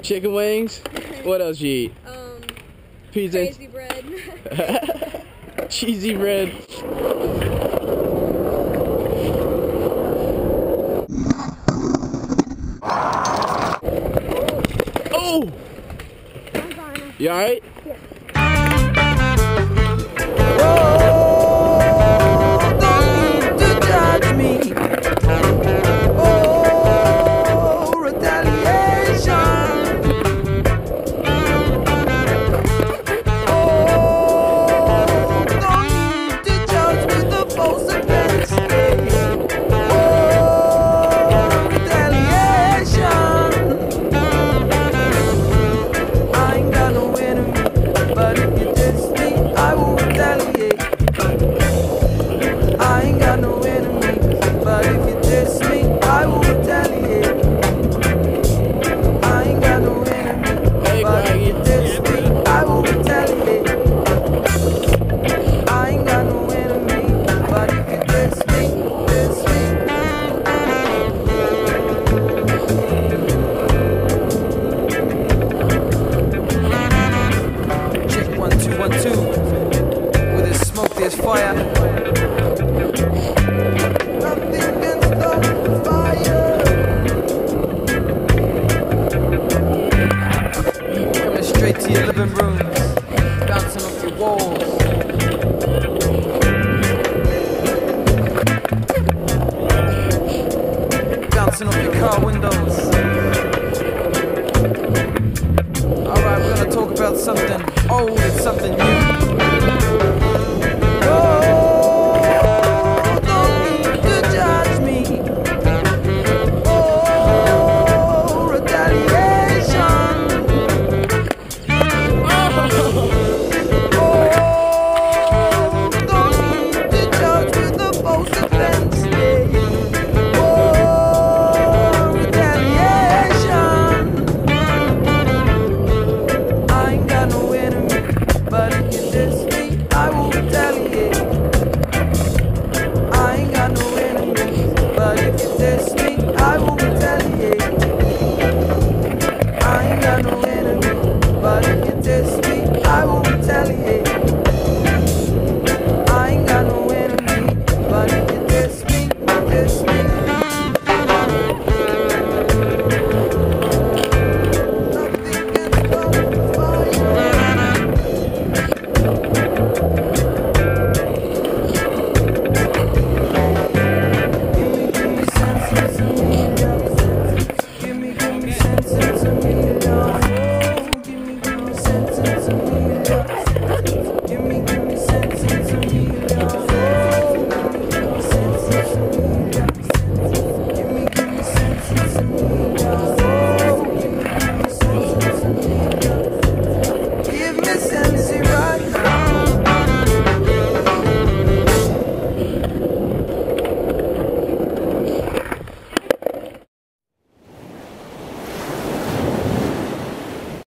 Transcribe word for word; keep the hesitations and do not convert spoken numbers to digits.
Chicken wings? What else you eat? Um, Pizza? crazy bread. Cheesy bread. Oh! You alright? Yeah. Oh, don't need to judge me. Oh, retaliation. Oh, don't need to judge with the false offense. Oh, retaliation. I ain't got no enemy, but if you diss me, I will retaliate. I ain't got no enemies, but if you diss me, I will retaliate. I ain't got no enemies, but if you diss me, I will retaliate. I ain't got no enemies, but if you diss me, diss me. Check one, two, one, two. Where there's smoke, there's fire. Nothing can stop the fire. Coming straight to your living rooms, bouncing off your walls. Bouncing off your car windows. Alright, we're gonna talk about something old and something new. Oh, don't need to judge me. Oh, retaliation. Oh, don't need to judge with the false offense. Oh, retaliation. I ain't got no enemy, but if you diss me, I will retaliate. I ain't got no enemies, but if you diss me,